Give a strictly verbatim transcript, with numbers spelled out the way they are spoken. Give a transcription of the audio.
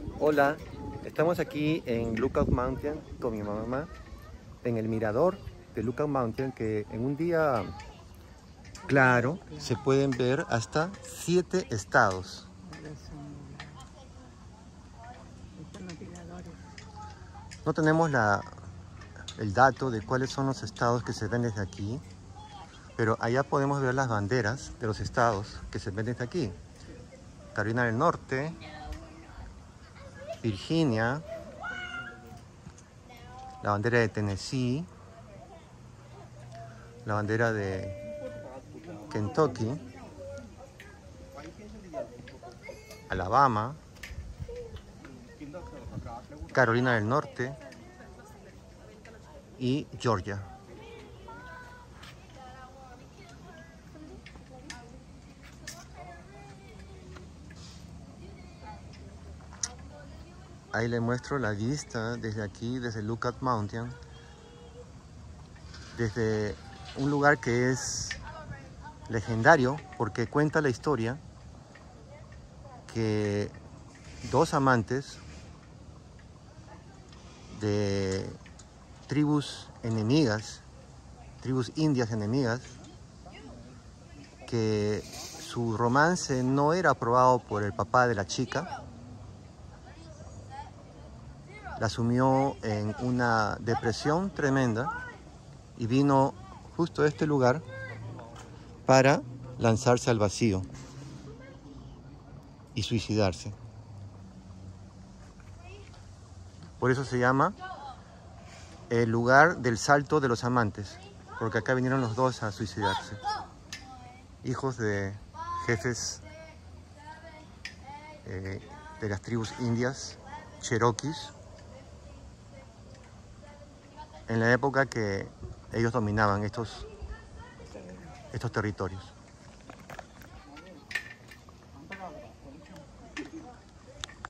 Hola, estamos aquí en Lookout Mountain con mi mamá, en el mirador de Lookout Mountain, que en un día claro se pueden ver hasta siete estados. No tenemos la, el dato de cuáles son los estados que se ven desde aquí, pero allá podemos ver las banderas de los estados que se ven desde aquí. Carolina del Norte, Virginia, la bandera de Tennessee, la bandera de Kentucky, Alabama, Carolina del Norte y Georgia. Ahí le muestro la vista desde aquí, desde Lookout Mountain, desde un lugar que es legendario porque cuenta la historia que dos amantes de tribus enemigas, tribus indias enemigas, que su romance no era aprobado por el papá de la chica, la sumió en una depresión tremenda y vino justo a este lugar para lanzarse al vacío y suicidarse. Por eso se llama el lugar del salto de los amantes, porque acá vinieron los dos a suicidarse, hijos de jefes eh, de las tribus indias, cherokees, en la época que ellos dominaban estos, estos territorios.